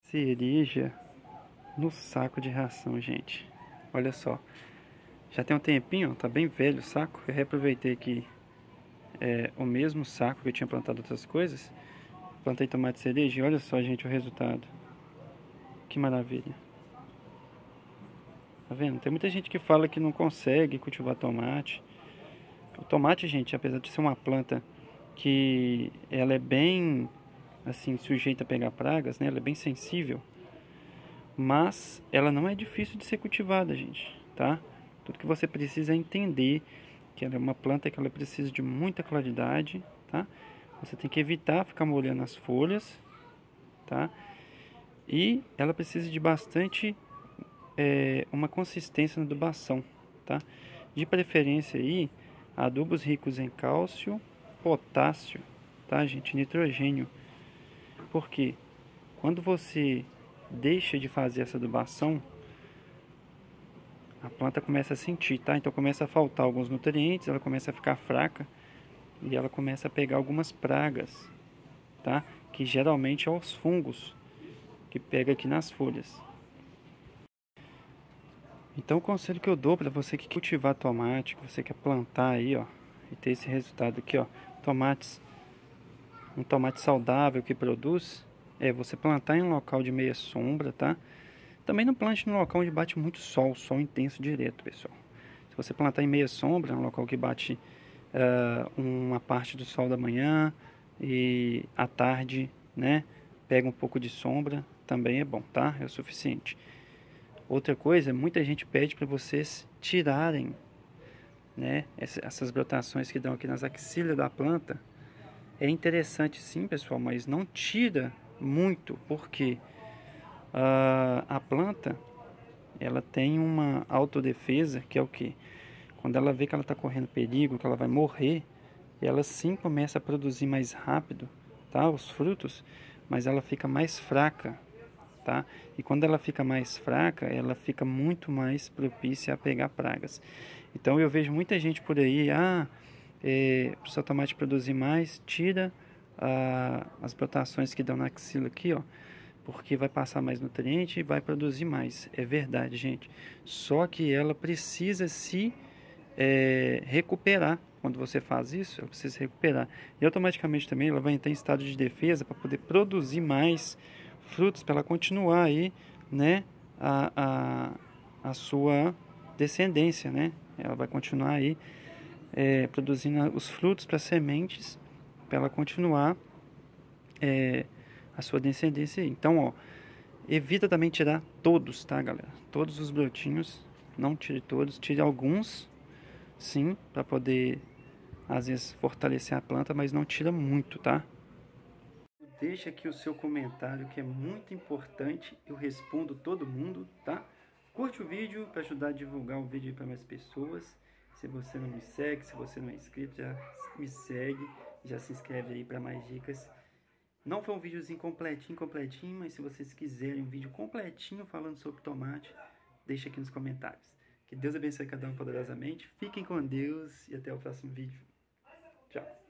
Cereja no saco de ração, gente. Olha só. Já tem um tempinho, ó, tá bem velho o saco. Eu reaproveitei aqui o mesmo saco que eu tinha plantado outras coisas. Plantei tomate cereja e olha só, gente, o resultado. Que maravilha. Tá vendo? Tem muita gente que fala que não consegue cultivar tomate. O tomate, gente, apesar de ser uma planta que ela é bem assim sujeita a pegar pragas, né? Ela é bem sensível, mas ela não é difícil de ser cultivada, gente, tá? Tudo que você precisa é entender que ela é uma planta que ela precisa de muita claridade, tá? Você tem que evitar ficar molhando as folhas, tá? E ela precisa de bastante uma consistência na adubação, tá? De preferência aí, adubos ricos em cálcio, potássio, tá, gente? Nitrogênio. Porque quando você deixa de fazer essa adubação, a planta começa a sentir, tá? Então começa a faltar alguns nutrientes, ela começa a ficar fraca e ela começa a pegar algumas pragas, tá? Que geralmente é os fungos que pega aqui nas folhas. Então o conselho que eu dou para você que cultivar tomate, que você quer plantar aí, ó, e ter esse resultado aqui, ó, um tomate saudável que produz, é você plantar em um local de meia sombra, tá? Também não plante num local onde bate muito sol intenso direto, pessoal. Se você plantar em meia sombra, um local que bate uma parte do sol da manhã e à tarde, né, pega um pouco de sombra, também é bom, tá? É o suficiente. Outra coisa, muita gente pede para vocês tirarem, né, essas brotações que dão aqui nas axilas da planta. É interessante sim, pessoal, mas não tira muito, porque a planta ela tem uma autodefesa, que é o que? Quando ela vê que ela está correndo perigo, que ela vai morrer, ela sim começa a produzir mais rápido, tá? Os frutos, mas ela fica mais fraca, tá? E quando ela fica mais fraca, ela fica muito mais propícia a pegar pragas. Então eu vejo muita gente por aí, para o seu tomate produzir mais, tira as brotações que dão na axila aqui, ó, porque vai passar mais nutriente e vai produzir mais. É verdade, gente. Só que ela precisa se recuperar. Quando você faz isso, ela precisa se recuperar. E automaticamente também ela vai entrar em estado de defesa para poder produzir mais frutos, para ela continuar aí, né, a sua descendência, né? Ela vai continuar aí produzindo os frutos para sementes, para ela continuar a sua descendência aí. Então, ó, evita também tirar todos, tá, galera? Todos os brotinhos, não tire todos, tire alguns, sim, para poder às vezes fortalecer a planta, mas não tira muito, tá? Deixa aqui o seu comentário que é muito importante, eu respondo todo mundo, tá? Curte o vídeo para ajudar a divulgar o vídeo para mais pessoas. Se você não me segue, se você não é inscrito, já me segue, já se inscreve aí para mais dicas. Não foi um videozinho completinho, mas se vocês quiserem um vídeo completinho falando sobre tomate, deixa aqui nos comentários. Que Deus abençoe cada um poderosamente. Fiquem com Deus e até o próximo vídeo. Tchau.